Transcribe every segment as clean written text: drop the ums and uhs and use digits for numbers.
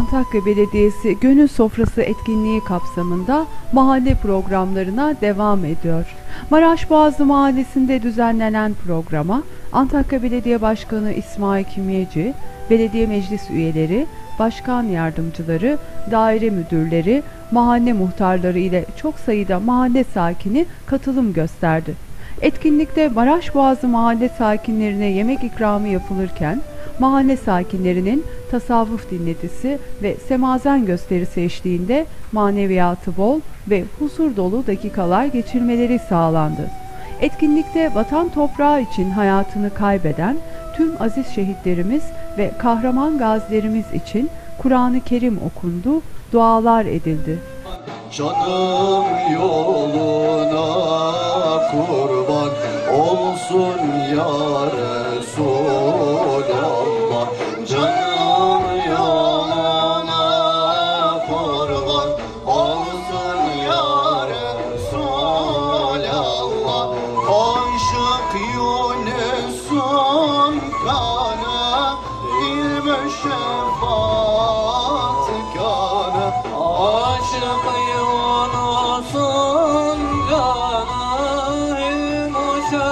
Antakya Belediyesi Gönül Sofrası etkinliği kapsamında mahalle programlarına devam ediyor. Maraşboğazı Mahallesi'nde düzenlenen programa Antakya Belediye Başkanı İsmail Kimyeci, belediye meclis üyeleri, başkan yardımcıları, daire müdürleri, mahalle muhtarları ile çok sayıda mahalle sakini katılım gösterdi. Etkinlikte Maraşboğazı mahalle sakinlerine yemek ikramı yapılırken, mahalle sakinlerinin tasavvuf dinletisi ve semazen gösterisi eşliğinde maneviyatı bol ve huzur dolu dakikalar geçirmeleri sağlandı. Etkinlikte vatan toprağı için hayatını kaybeden tüm aziz şehitlerimiz ve kahraman gazilerimiz için Kur'an-ı Kerim okundu, dualar edildi. Canım yoluna kurban olsun ya Resulallah. Canım yoluna kurban olsun ya Resulallah. Aşık Yunus'un kanı ilme şefaat kanı. Aşık Yunus'un kanı ilme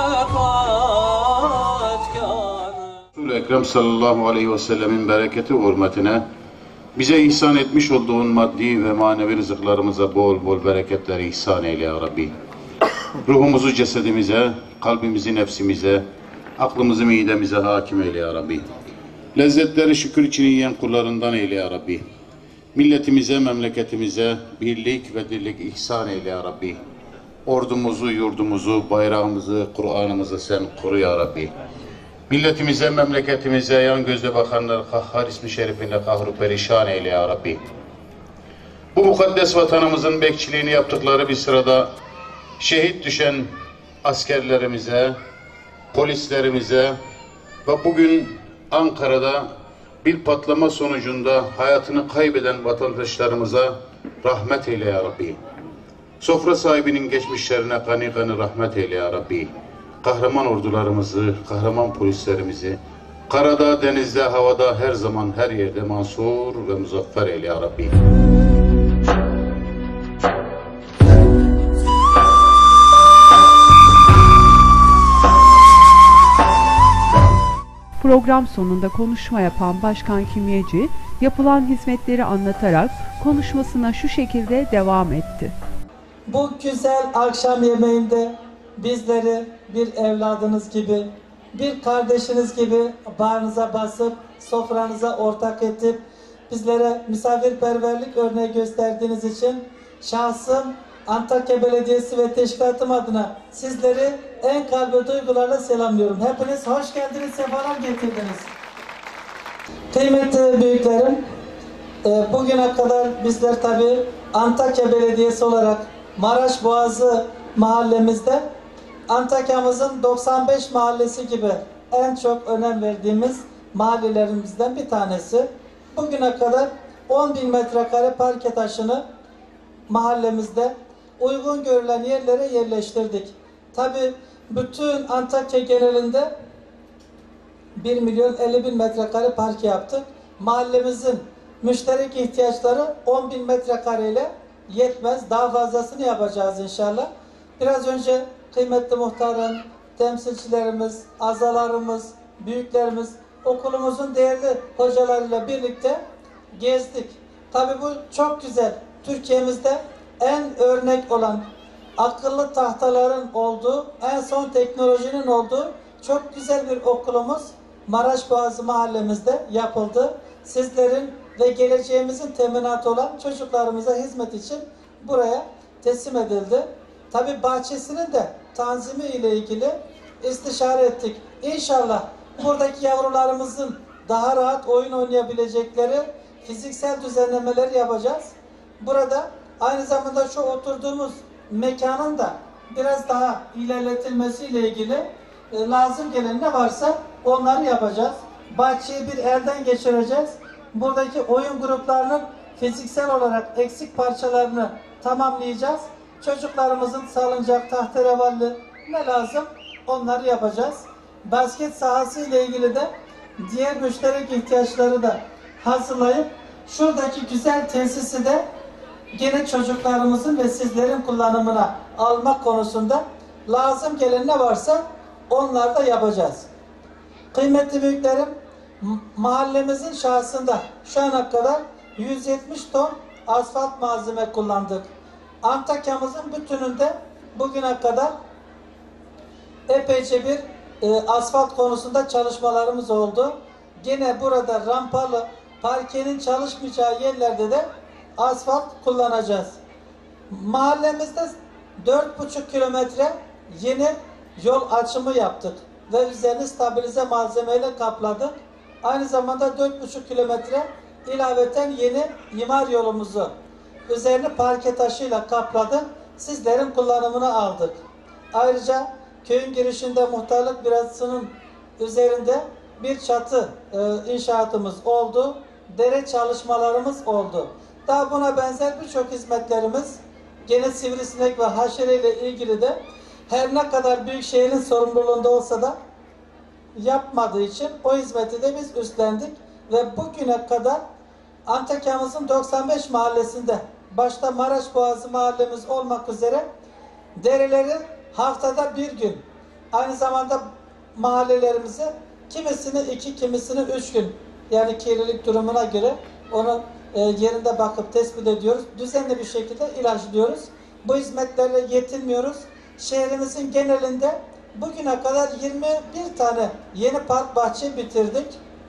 şefaat kanı. Resul-i Ekrem sallallahu aleyhi ve sellemin bereketi hürmetine bize ihsan etmiş olduğun maddi ve manevi rızıklarımıza bol bol bereketler ihsan eyle ya Rabbi. Ruhumuzu cesedimize, kalbimizi nefsimize, aklımızı midemize hakim eyle ya Rabbi. Lezzetleri şükür için yiyen kullarından eyle ya Rabbi. Milletimize, memleketimize birlik ve dirlik ihsan eyle ya Rabbi. Ordumuzu, yurdumuzu, bayrağımızı, Kur'an'ımızı sen koru ya Rabbi. Milletimize, memleketimize yan gözle bakanlar Kahhar ismi şerifinde kahru perişan eyle ya Rabbi. Bu mukaddes vatanımızın bekçiliğini yaptıkları bir sırada şehit düşen askerlerimize, polislerimize ve bugün Ankara'da bir patlama sonucunda hayatını kaybeden vatandaşlarımıza rahmet eyle ya Rabbi. Sofra sahibinin geçmişlerine gani gani rahmet eyle ya Rabbi. Kahraman ordularımızı, kahraman polislerimizi karada, denizde, havada her zaman her yerde mansur ve muzaffer eyle ya Rabbi. Program sonunda konuşma yapan Başkan Kimyeci, yapılan hizmetleri anlatarak konuşmasına şu şekilde devam etti. Bu güzel akşam yemeğinde bizleri bir evladınız gibi, bir kardeşiniz gibi bağrınıza basıp, sofranıza ortak edip, bizlere misafirperverlik örneği gösterdiğiniz için şahsım, Antakya Belediyesi ve teşkilatım adına sizleri en kalbi duygularla selamlıyorum. Hepiniz hoş geldiniz, sefalar getirdiniz. Kıymetli büyüklerim, bugüne kadar bizler tabii Antakya Belediyesi olarak Maraşboğazı mahallemizde Antakya'mızın 95 mahallesi gibi en çok önem verdiğimiz mahallelerimizden bir tanesi. Bugüne kadar 10.000 metrekare parke taşını mahallemizde uygun görülen yerlere yerleştirdik. Tabii bütün Antakya genelinde 1.050.000 metrekare parke yaptık. Mahallemizin müşterek ihtiyaçları 10.000 metrekare ile yetmez. Daha fazlasını yapacağız inşallah. Biraz önce kıymetli muhtarım, temsilcilerimiz, azalarımız, büyüklerimiz, okulumuzun değerli hocalarıyla birlikte gezdik. Tabii bu çok güzel. Türkiye'mizde en örnek olan akıllı tahtaların olduğu, en son teknolojinin olduğu çok güzel bir okulumuz Maraşboğazı mahallemizde yapıldı. Sizlerin ve geleceğimizin teminatı olan çocuklarımıza hizmet için buraya teslim edildi. Tabii bahçesinin de tanzimi ile ilgili istişare ettik. İnşallah buradaki yavrularımızın daha rahat oyun oynayabilecekleri fiziksel düzenlemeleri yapacağız. Burada aynı zamanda şu oturduğumuz mekanın da biraz daha ilerletilmesiyle ilgili lazım gelen ne varsa onları yapacağız. Bahçeyi bir elden geçireceğiz. Buradaki oyun gruplarının fiziksel olarak eksik parçalarını tamamlayacağız. Çocuklarımızın salıncak, tahterevalli ne lazım onları yapacağız. Basket sahası ile ilgili de diğer müşterek ihtiyaçları da hazırlayıp şuradaki güzel tesisi de gene çocuklarımızın ve sizlerin kullanımına almak konusunda lazım gelen ne varsa onlar da yapacağız. Kıymetli büyüklerim, mahallemizin şahsında şu ana kadar 170 ton asfalt malzeme kullandık. Antakya'mızın bütününde bugüne kadar epeyce bir asfalt konusunda çalışmalarımız oldu. Gene burada rampalı, parkenin çalışmayacağı yerlerde de asfalt kullanacağız. Mahallemizde 4,5 kilometre yeni yol açımı yaptık ve üzerini stabilize malzemeyle kapladık. Aynı zamanda 4,5 kilometre ilaveten yeni imar yolumuzu üzerini parke taşıyla kapladık. Sizlerin kullanımına aldık. Ayrıca köyün girişinde muhtarlık binasının üzerinde bir çatı inşaatımız oldu. Dere çalışmalarımız oldu. Daha buna benzer birçok hizmetlerimiz gene sivrisinek ve haşere ile ilgili de her ne kadar büyükşehirin sorumluluğunda olsa da yapmadığı için o hizmeti de biz üstlendik ve bugüne kadar Antakya'mızın 95 mahallesinde başta Maraş Boğazı mahallemiz olmak üzere dereleri haftada bir gün, aynı zamanda mahallelerimizi kimisini 2, kimisini 3 gün, yani kirlilik durumuna göre onu yerinde bakıp tespit ediyoruz. Düzenli bir şekilde ilaçlıyoruz. Bu hizmetlerle yetinmiyoruz. Şehrimizin genelinde bugüne kadar 21 tane yeni park bahçe bitirdik.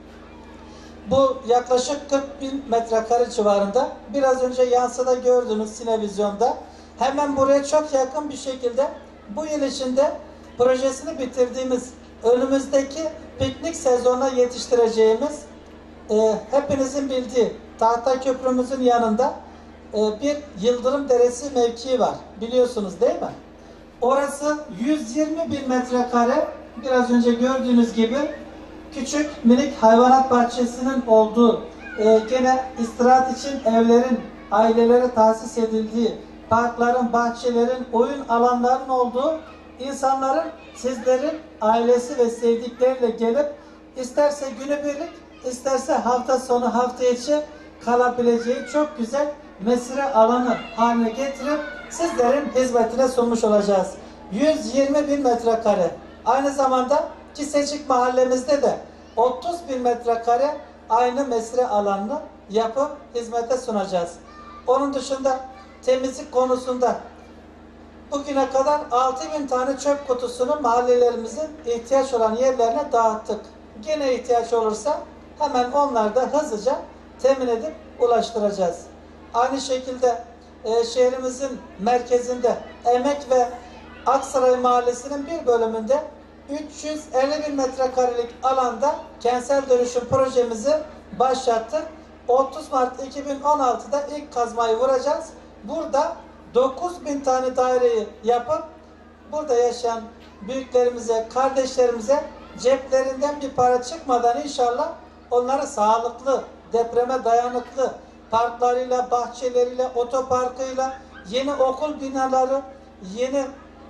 Bu yaklaşık 40.000 metrekare civarında. Biraz önce yansıda gördünüz Sinevizyon'da. Hemen buraya çok yakın bir şekilde bu yıl içinde projesini bitirdiğimiz, önümüzdeki piknik sezonuna yetiştireceğimiz hepinizin bildiği Tahta Köprümüzün yanında bir Yıldırım Deresi mevkii var. Biliyorsunuz değil mi? Orası 120.000 metrekare. Biraz önce gördüğünüz gibi küçük minik hayvanat bahçesinin olduğu, gene istirahat için evlerin ailelere tahsis edildiği, parkların, bahçelerin, oyun alanlarının olduğu, insanların, sizlerin ailesi ve sevdikleriyle gelip isterse günübirlik, isterse hafta sonu, hafta içi kalabileceği çok güzel mesire alanı haline getirip sizlerin hizmetine sunmuş olacağız. 120.000 metrekare. Aynı zamanda Kisecik mahallemizde de 30.000 metrekare aynı mesire alanını yapıp hizmete sunacağız. Onun dışında temizlik konusunda bugüne kadar 6.000 tane çöp kutusunu mahallelerimizin ihtiyaç olan yerlerine dağıttık. Gene ihtiyaç olursa hemen onları da hızlıca temin edip ulaştıracağız. Aynı şekilde şehrimizin merkezinde Emek ve Aksaray Mahallesi'nin bir bölümünde 350.000 metrekarelik alanda kentsel dönüşüm projemizi başlattık. 30 Mart 2016'da ilk kazmayı vuracağız. Burada 9.000 tane daireyi yapıp burada yaşayan büyüklerimize, kardeşlerimize ceplerinden bir para çıkmadan inşallah onları sağlıklı, depreme dayanıklı parklarıyla, bahçeleriyle, otoparkıyla, yeni okul binaları, yeni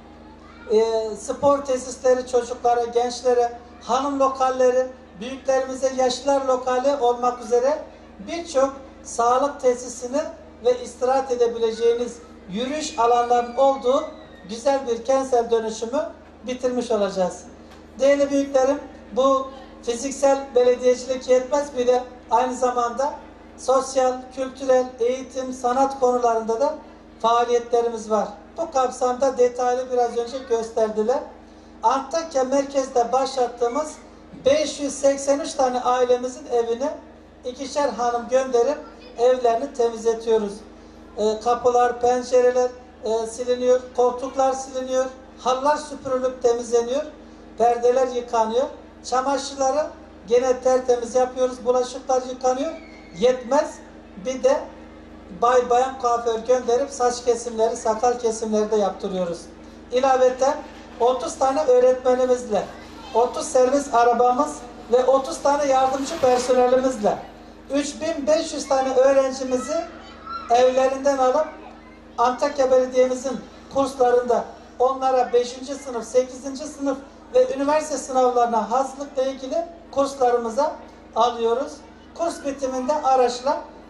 spor tesisleri çocuklara, gençlere, hanım lokalleri, büyüklerimize yaşlılar lokali olmak üzere birçok sağlık tesisini ve istirahat edebileceğiniz yürüyüş alanlarının olduğu güzel bir kentsel dönüşümü bitirmiş olacağız. Değerli büyüklerim, bu fiziksel belediyecilik yetmez, bir de aynı zamanda sosyal, kültürel, eğitim, sanat konularında da faaliyetlerimiz var. Bu kapsamda detaylı biraz önce gösterdiler. Antakya merkezde başlattığımız 583 tane ailemizin evine 2'şer hanım gönderip evlerini temizletiyoruz. Kapılar, pencereler siliniyor, koltuklar siliniyor, halılar süpürülüp temizleniyor, perdeler yıkanıyor, çamaşırları gene tertemiz yapıyoruz, bulaşıklar yıkanıyor. Yetmez, bir de bayan kuaför gönderip saç kesimleri, sakal kesimleri de yaptırıyoruz. İlaveten 30 tane öğretmenimizle, 30 servis arabamız ve 30 tane yardımcı personelimizle 3500 tane öğrencimizi evlerinden alıp Antakya Belediye'mizin kurslarında onlara 5. sınıf, 8. sınıf ve üniversite sınavlarına hazırlıkla ilgili kurslarımıza alıyoruz. Kurs bitiminde araçla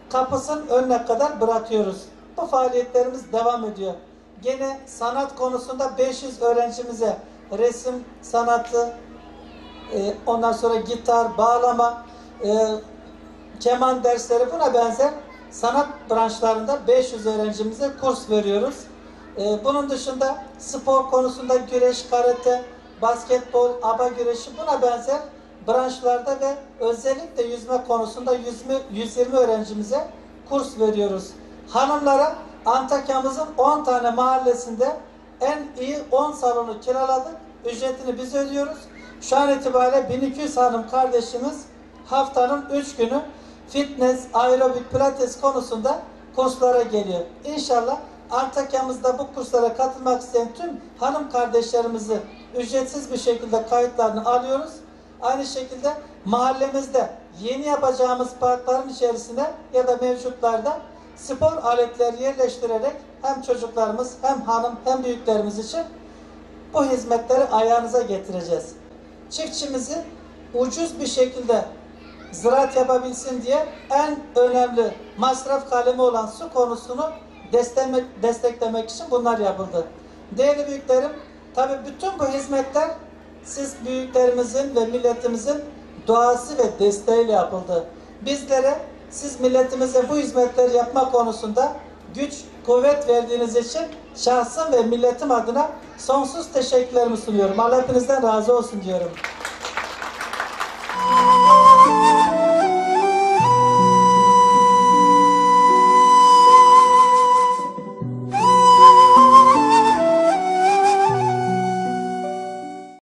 kapısının önüne kadar bırakıyoruz. Bu faaliyetlerimiz devam ediyor. Gene sanat konusunda 500 öğrencimize resim sanatı, ondan sonra gitar, bağlama, keman dersleri, buna benzer sanat branşlarında 500 öğrencimize kurs veriyoruz. Bunun dışında spor konusunda güreş, karate, basketbol, aba güreşi, buna benzer branşlarda ve özellikle yüzme konusunda 120 öğrencimize kurs veriyoruz. Hanımlara Antakya'mızın 10 tane mahallesinde en iyi 10 salonu kiraladık. Ücretini biz ödüyoruz. Şu an itibariyle 1200 hanım kardeşimiz haftanın 3 günü fitness, aerobik, pilates konusunda kurslara geliyor. İnşallah Antakya'mızda bu kurslara katılmak isteyen tüm hanım kardeşlerimizi ücretsiz bir şekilde kayıtlarını alıyoruz. Aynı şekilde mahallemizde yeni yapacağımız parkların içerisine ya da mevcutlarda spor aletleri yerleştirerek hem çocuklarımız hem hanım hem büyüklerimiz için bu hizmetleri ayağınıza getireceğiz. Çiftçimizi ucuz bir şekilde ziraat yapabilsin diye en önemli masraf kalemi olan su konusunu desteklemek için bunlar yapıldı. Değerli büyüklerim, tabii bütün bu hizmetler siz büyüklerimizin ve milletimizin duası ve desteğiyle yapıldı. Bizlere, siz milletimize bu hizmetleri yapma konusunda güç, kuvvet verdiğiniz için şahsım ve milletim adına sonsuz teşekkürlerimi sunuyorum. Allah hepinizden razı olsun diyorum.